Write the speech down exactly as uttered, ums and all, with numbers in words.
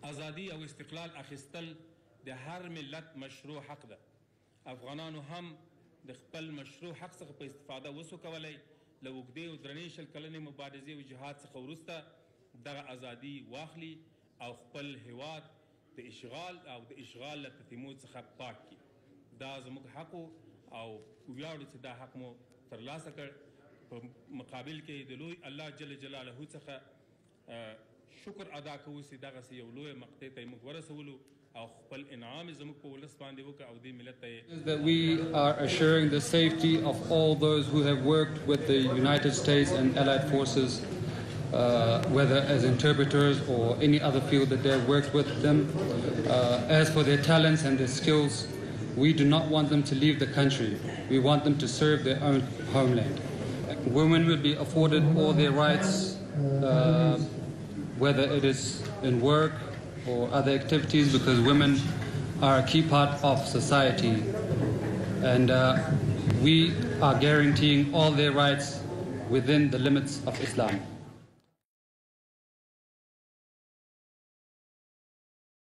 ازادي او استقلال اخیستل د هر ملت مشروع حق ده. افغانانو هم د خپل مشروع حق څخه په استفاده وسو کولی له اوږدې او درنې شل کلنې مبارزې او جهاد څخه وروسته دغه ازادي واخلي او خپل هیواد د اشغال او د اشغال له تتمو څخه پاک کړي. دا زموږ حق او ویاړو چې دا حق مو ترلاسه کړ. په مقابل کې د لوی الله جل جلاله څخه شکر ادا کوو چې دغسې یو لویه مقطع ته یې موږ ورسولو او خپل انعام یې زموږ په ولس باندې وکړه او دې ملت ته یې that we are assuring the safety of all those who have worked with the United States and allied forces, uh, whether as interpreters or any other field that they have worked with them. Uh, as for their talents and their skills, we do not want them to leave the country. We want them to serve their own homeland. Women will be afforded all their rights, uh, whether it is in work or other activities, because women are a key part of society, and uh, we are guaranteeing all their rights within the limits of Islam.